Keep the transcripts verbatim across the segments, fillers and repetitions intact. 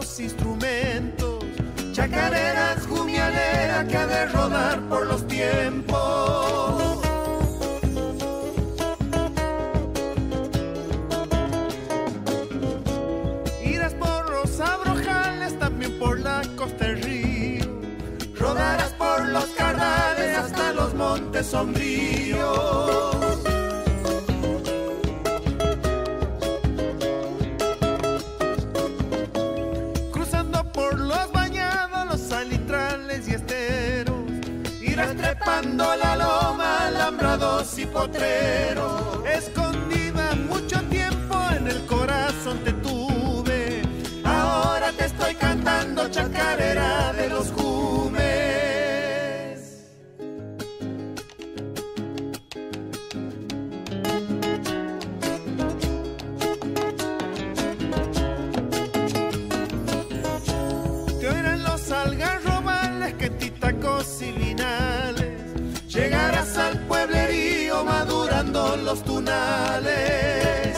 los instrumentos, chacarera jumialera que ha de rodar por los tiempos. Irás por los abrojales, también por la costa del río, rodarás por los cardales hasta los montes sombríos. Trepando la loma, alambrados y potreros, escondida mucho tiempo en el corazón te tuve. Ahora te estoy cantando chacarera de los Jumes. Te oirán los algarrobales que titacos y vinales. Llegarás al pueblerío madurando los tunales.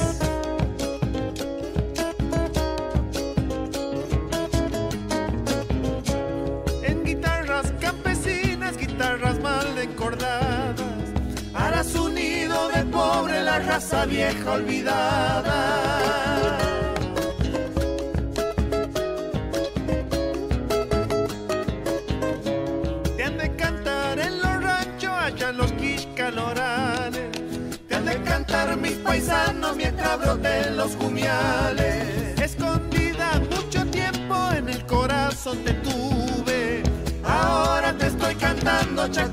En guitarras campesinas, guitarras mal encordadas, harás un nido de pobre la raza vieja olvidada. Los quiscalorales, te han de cantar mis paisanos mientras broten los jumiales. Escondida mucho tiempo en el corazón te tuve, ahora te estoy cantando chacarera